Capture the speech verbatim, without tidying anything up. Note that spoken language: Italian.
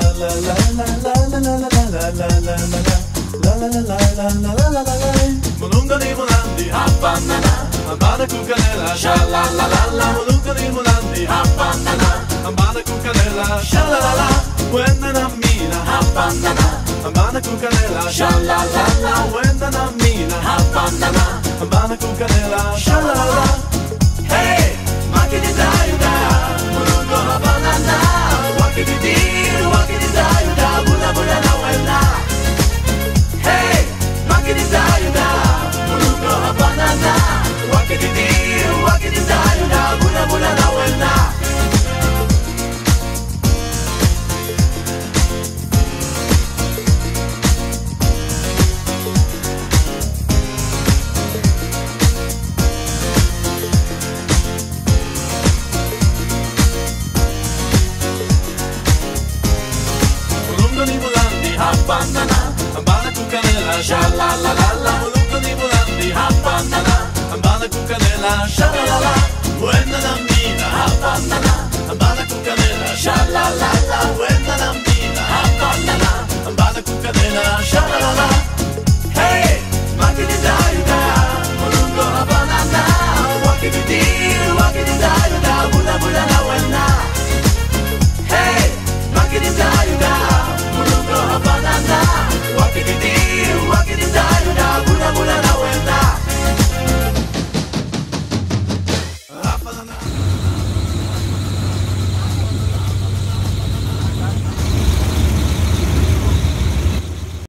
Mulungani mulandi habanana, ambana kukanela shalalalala. Mulungani mulandi habanana, ambana kukanela shalalala. Wenda na mina habanana, ambana kukanela shalalala. Wenda na mina habanana, ambana kukanela shalalala. Hey, makini dayuda, mulungo habanana. Wakini di, wakini dayuda, bula bula na wenda. Hey, makini dayuda, mulungo habanana. Wakini di, wakini dayuda, bula bula na wenda. Habanana, ambana kukanela shalalalala. Mulungani mulandi habanana, ambana kukanela shalalala. Wenda na mina habanana, ambana kukanela shalalala. Wenda